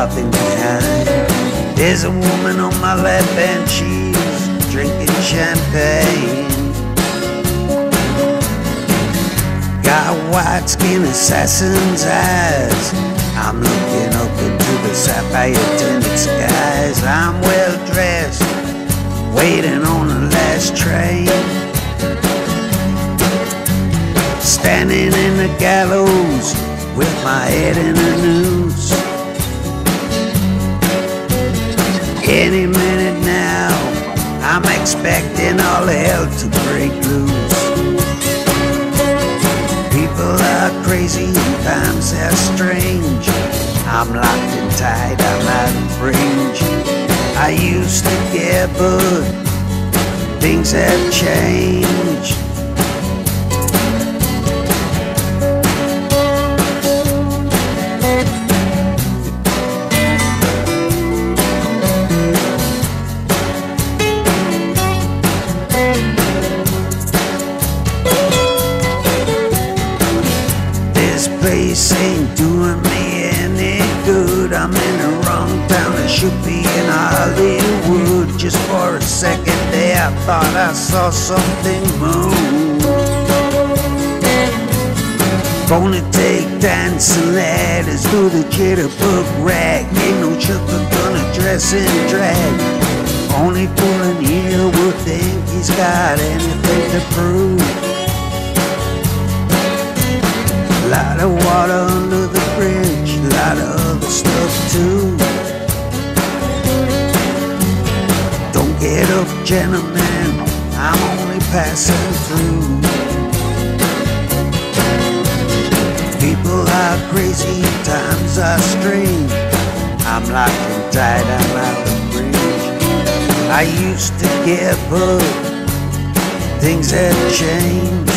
nothing behind. There's a woman on my left and she's drinking champagne. Got white skin assassin's eyes. I'm looking up into the sapphire tinted skies. I'm well dressed, waiting on the last train. Standing in the gallows with my head in a noose. Any minute now, I'm expecting all hell to break loose. People are crazy and times are strange. I'm locked and tied, I'm out of range. I used to care, but things have changed. This place ain't doing me any good. I'm in the wrong town, I should be in Hollywood. Just for a second there, I thought I saw something move. Gonna take dancing ladders through the jitterbug rag. Ain't no sugar gonna dress in drag. Only fool in here would think he's got anything to prove. Lot of water under the bridge, lot of other stuff too. Don't get up, gentlemen, I'm only passing through. People are crazy, times are strange. I'm locked and tied, I'm out of range. I used to care, but things have changed.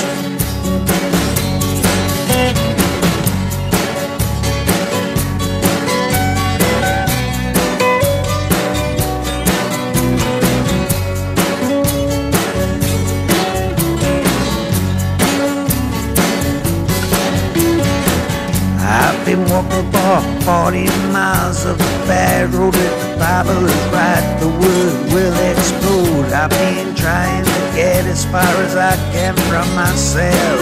I've been walking for 40 miles of a bad road. If the Bible is right, the world will explode. I've been trying to get as far as I can from myself.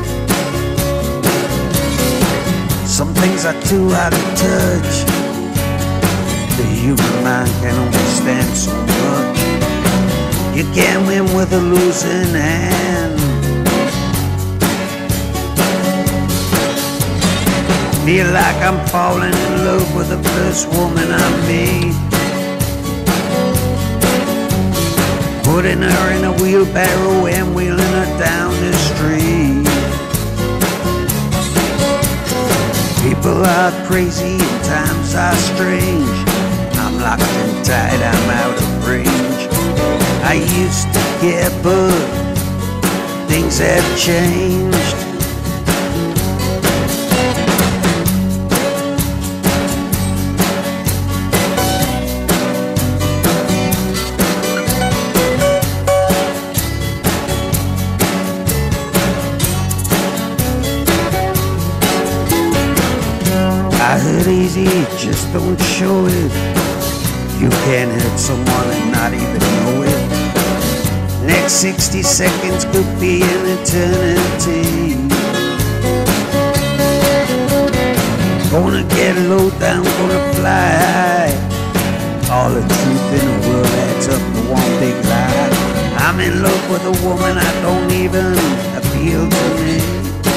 Some things are too out of touch. The human mind can only stand so much. You can't win with a losing hand. Feel like I'm falling in love with the first woman I meet. Putting her in a wheelbarrow and wheeling her down the street. People are crazy and times are strange. I'm locked and tied, I'm out of range. I used to care, but things have changed. I heard easy, just don't show it. You can't hurt someone and not even know it. Next 60 seconds could be an eternity. Gonna get low down, gonna fly high. All the truth in the world adds up to one big lie. I'm in love with a woman I don't even appeal to me.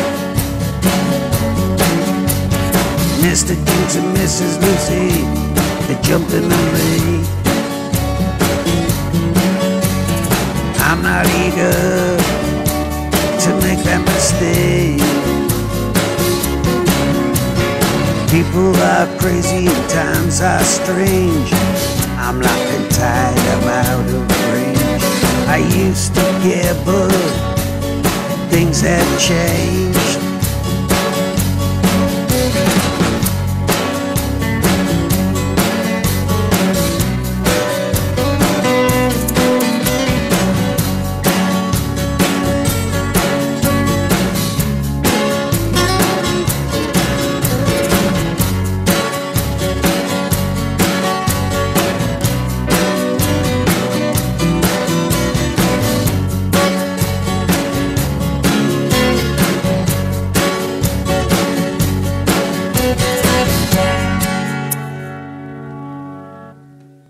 Mr. Dukes and Mrs. Lucy, they jumped in the lake. I'm not eager to make that mistake. People are crazy and times are strange. I'm locked and tied, I'm out of range. I used to care, but things have changed.